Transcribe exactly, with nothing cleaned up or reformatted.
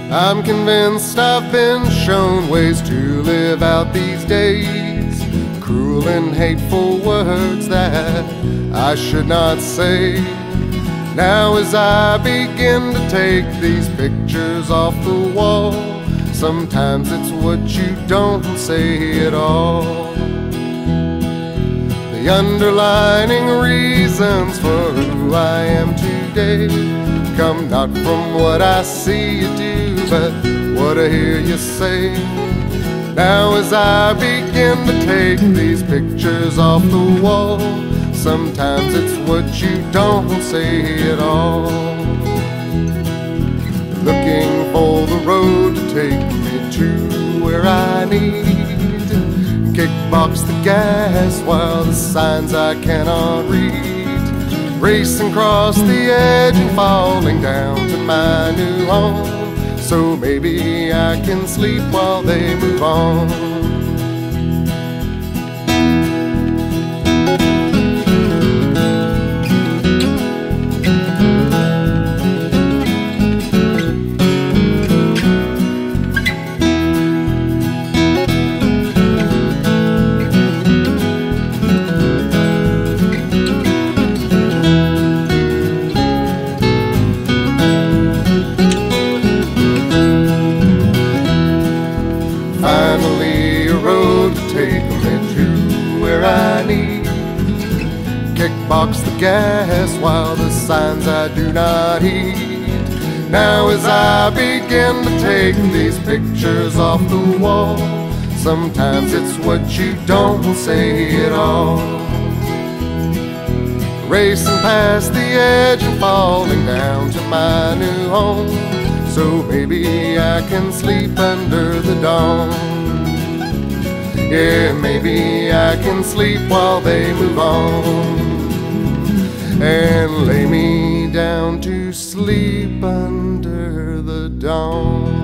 I'm convinced I've been shown ways to live out these days, cruel and hateful words that I should not say. Now as I begin to take these pictures off the wall, sometimes it's what you don't say at all. The underlining reasons for who I am today come not from what I see you do, but what I hear you say. Now as I begin to take these pictures off the wall, sometimes it's what you don't say at all. Looking for the road to take me to where I need, kickbox the gas while the signs I cannot read, racing across the edge and falling down to my new home, so maybe I can sleep while they move on. Finally a road to take me to where I need, kickbox the gas while the signs I do not heed. Now as I begin to take these pictures off the wall, sometimes it's what you don't say at all. Racing past the edge and falling down to my new home, so maybe I can sleep under the dawn. Yeah, maybe I can sleep while they move on, and lay me down to sleep under the dawn.